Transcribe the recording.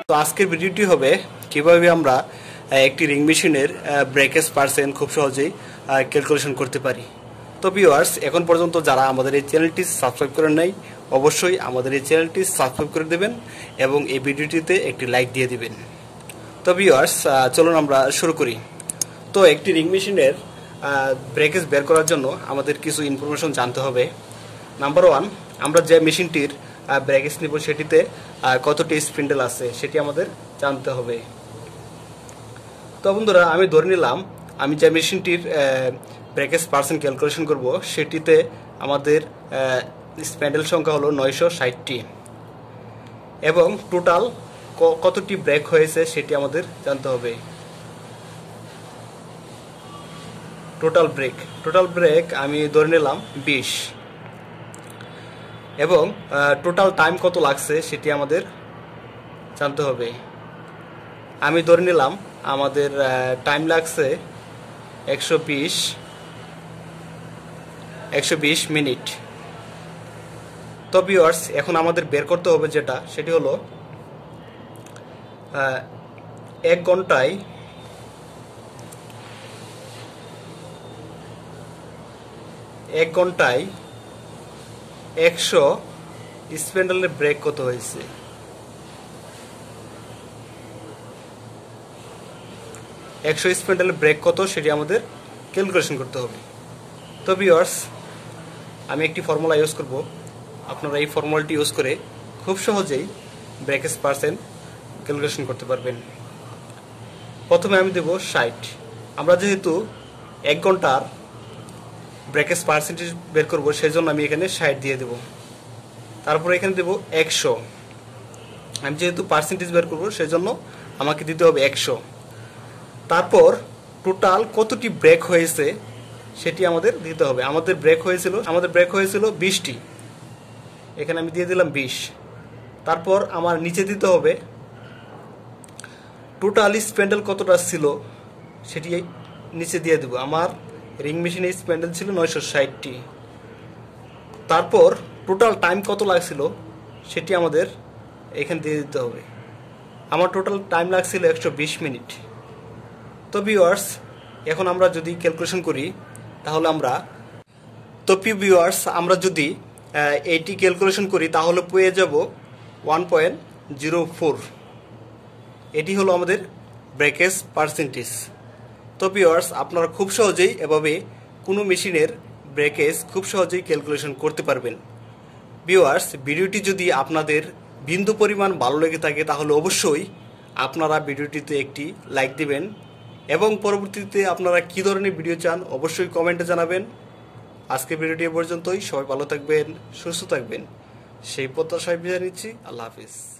তো আজকের ভিডিওটি হবে কিভাবে আমরা একটি রিং মেশিনের ব্রেকেজ পার্সেন্ট খুব সহজেই ক্যালকুলেশন করতে পারি। তো ভিউয়ার্স, এখন পর্যন্ত যারা আমাদের এই চ্যানেলটি সাবস্ক্রাইব করেন নাই, অবশ্যই আমাদের এই চ্যানেলটি সাবস্ক্রাইব করে দেবেন এবং এই ভিডিওটিতে একটি লাইক দিয়ে দিবেন। তো ভিউয়ার্স, চলুন আমরা শুরু করি। তো একটি রিং মেশিনের ব্রেকেজ বের করার জন্য আমাদের কিছু ইনফরমেশন জানতে হবে। নাম্বার 1, আমরা যে মেশিনটির ব্রেকেজ নিব সেটিতে কতটি স্পিন্ডেল আছে সেটি আমাদের জানতে হবে। তো বন্ধুরা, আমি ধরে নিলাম আমি যে মেশিনটির ব্রেকেজ পার্সেন্ট ক্যালকুলেশন করব সেটিতে আমাদের স্প্যান্ডেল সংখ্যা হলো 960টি এবং টোটাল কতটি ব্রেক হয়েছে সেটি আমাদের জানতে হবে। টোটাল ব্রেক আমি ধরে নিলাম 20 এবং টোটাল টাইম কত লাগছে সেটি আমাদের জানতে হবে। আমি ধরে নিলাম আমাদের টাইম লাগছে 120 মিনিট। তো ভিউয়ার্স, এখন আমাদের বের করতে হবে যেটা সেটি হলো 1 ঘন্টায় 100 স্প্যান্ডেলের ব্রেক কত হয়েছে। 100 স্প্যান্ডেলের ব্রেক কত সেটি আমাদের ক্যালকুলেশন করতে হবে। তো ভিউয়ার্স, আমি একটি ফর্মুলা ইউজ করব। আপনারা এই ফর্মুলাটি ইউজ করে খুব সহজেই ব্রেকেজ পার্সেন্ট ক্যালকুলেশন করতে পারবেন। প্রথমে আমি দেব 60। আমরা যেহেতু 1 ঘন্টার ব্রেকেজ পার্সেন্টেজ বের করব সেই জন্য আমি এখানে 60 দিয়ে দেব। তারপরে এখানে দেব 100। আমি যেহেতু পার্সেন্টেজ বের করব সেই জন্য আমাকে দিতে হবে 100। তারপর টোটাল কতটি ব্রেক হয়েছে সেটি আমাদের দিতে হবে। আমাদের ব্রেক হয়েছিল 20টি, এখানে আমি দিয়ে দিলাম 20। তারপর আমার নিচে দিতে হবে টোটাল স্প্যান্ডেল কতটা ছিল সেটি নিচে দিয়ে দেব। আমার রিং মেশিনের স্প্যান্ডেল ছিল 960টি। তারপর টোটাল টাইম কত লাগছিল সেটি আমাদের এখানে দিয়ে দিতে হবে। আমার টোটাল টাইম লাগছিল 120 মিনিট। তো ভিউয়ার্স, এখন আমরা যদি ক্যালকুলেশন করি তাহলে আমরা যদি এইটি ক্যালকুলেশন করি তাহলে পেয়ে যাব 1.04। এটি হলো আমাদের ব্রেকেজ পার্সেন্টেজ। তো ভিউয়ার্স, আপনারা খুব সহজেই এভাবে কোনো মেশিনের ব্রেকেজ খুব সহজেই ক্যালকুলেশন করতে পারবেন। ভিউয়ার্স, ভিডিওটি যদি আপনাদের বিন্দু পরিমাণ ভালো লেগে থাকে তাহলে অবশ্যই আপনারা ভিডিওটিতে একটি লাইক দিবেন এবং পরবর্তীতে আপনারা কী ধরনের ভিডিও চান অবশ্যই কমেন্টে জানাবেন। আজকে ভিডিওটি এ পর্যন্তই। সবাই ভালো থাকবেন, সুস্থ থাকবেন সেই প্রত্যাশায় বিদায় নিচ্ছি। আল্লাহ হাফিজ।